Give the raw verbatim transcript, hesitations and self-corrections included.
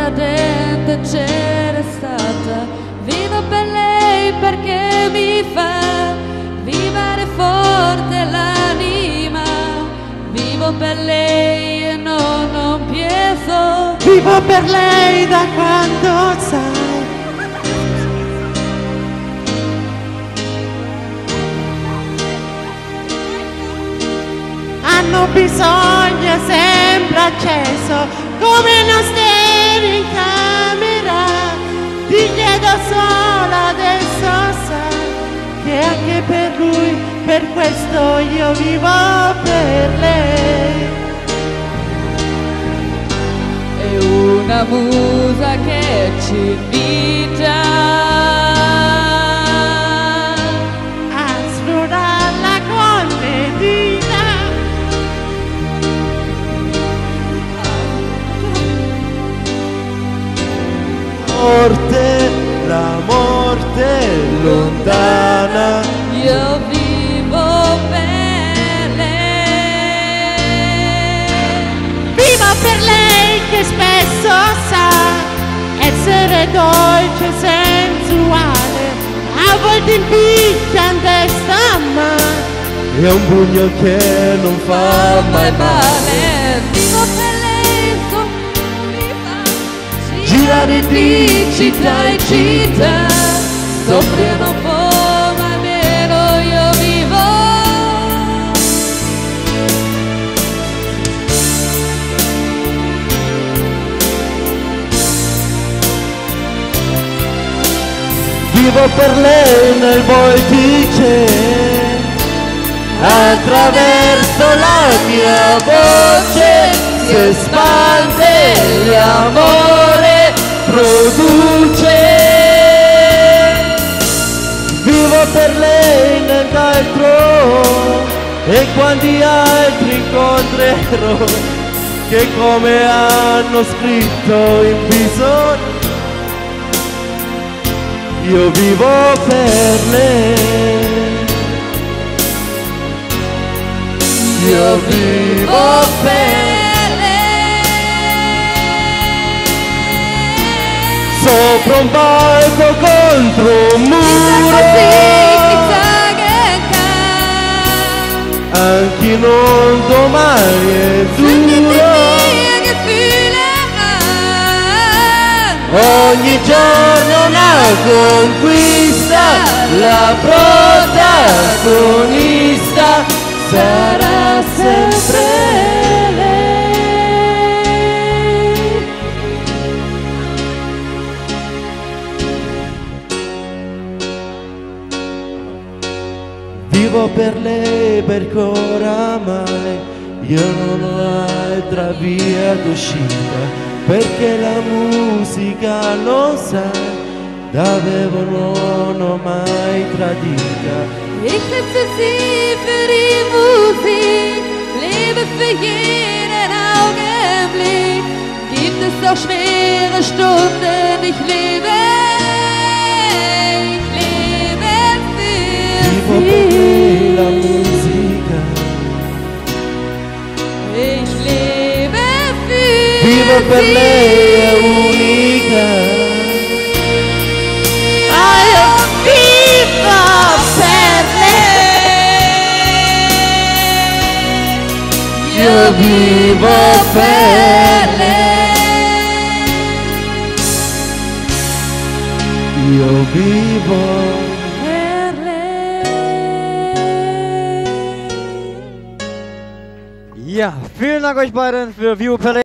decadente c'era stata. Vivo per lei perché mi fa vivere forte l'anima. Vivo per lei e non ho piezo. Vivo per lei da quando sai. Hanno bisogno sempre acceso come uno stereo in camera. Ti chiedo solo adesso sai che anche per lui, per questo io vivo per lei. È una musa che ci invita a sfruttarla con le dita. Morte, la morte è lontana. Io vivo per lei. Vivo per lei che spesso sa essere dolce e sensuale, a volte impiccia in testa ma è un pugno che non fa mai male. Vivo per lei, mi fa Girare di città in città, soffrono un po' ma almeno io vivo. Vivo per lei nel vortice, attraverso la mia voce si espande l'amore, produce. Vivo per lei nell'altro e quanti altri incontrerò che come hanno scritto in viso io vivo per lei. Io vivo per lei. sopra un palco contro un muro, anche non domani è duro. Ogni giorno una conquista, la protagonista sarà sempre lei. Vivo per lei perché oramai io non ho altra via d'uscita, perché la musica lo sa, davvero non ho mai tradita. Ich sitze sie für die Musik, lebe für jeden Augenblick. Gibt es auch schwere Stunden, ich lebe, ich lebe für Vivo sie. per lei la musica, Ich lebe für vivo per sie. lei è unica. Ah, io vivo per lei. Io vivo per lei. Io vivo Per lei. Ja, vielen Dank euch beiden für View per